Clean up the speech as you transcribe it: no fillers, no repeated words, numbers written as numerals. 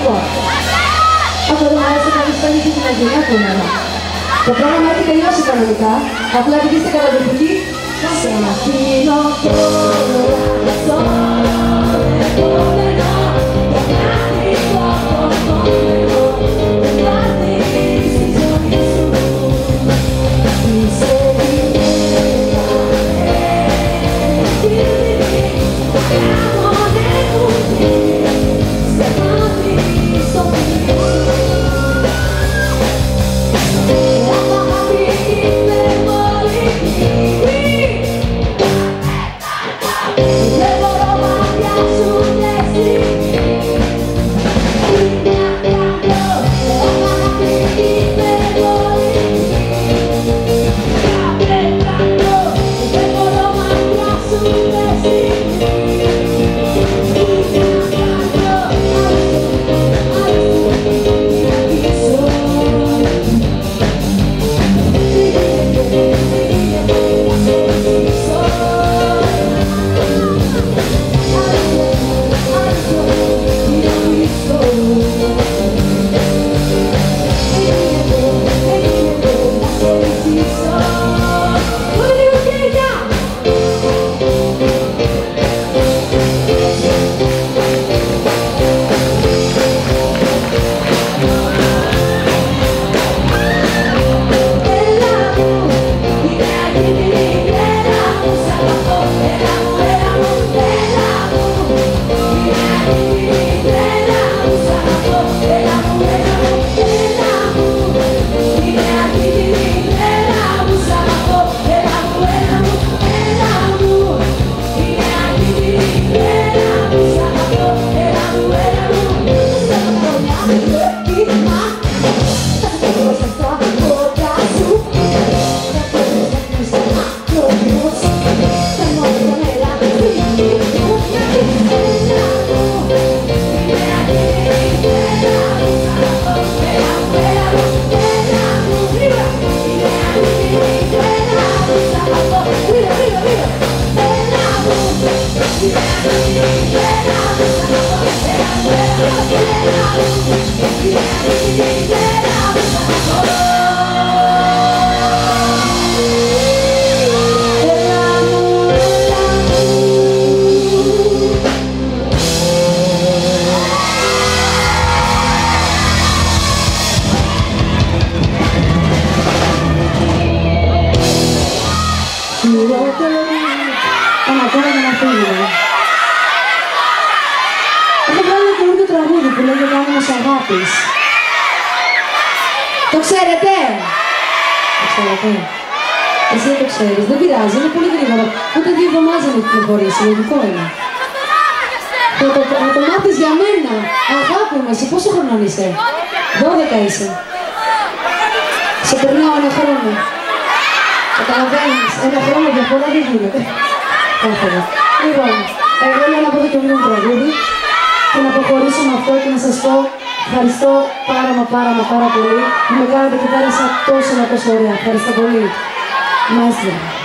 Λοιπόν, αυτό δεν μου αρέσει να δεις πάλι και την αγγελιά του μένα. Το πρόγραμμα έχει τελειώσει κανονικά, απλά επειδή είστε καταδευτικοί, σε αφήνω τώρα να φύγουμε. Έχω βγάλει ένα καινούργιο τραγούδι που λέγεται «Άνεμος Αγάπης». Το ξέρετε? Το ξέρετε? Εσύ δεν το ξέρεις, δεν πειράζει, είναι πολύ γρήγορο. Ούτε 2 εβδομάδες δεν έχει κυκλοφορήσει, λογικό είναι. Να το μάθεις για μένα. Αγάπη μου, εσύ πόσο χρονών είσαι? 12 είσαι. Σε περνάω 1 χρόνο. Καταλαβαίνεις, 1 χρόνο διαφορά δεν γίνεται. Έφερα. Λοιπόν, εγώ λέω να πω το καινούργιο τραγούδι και να προχωρήσω με αυτό και να σας πω ευχαριστώ πάρα πολύ που με κάνατε και πέρασα τόσο ωραία. Ευχαριστώ πολύ. Μάστρα.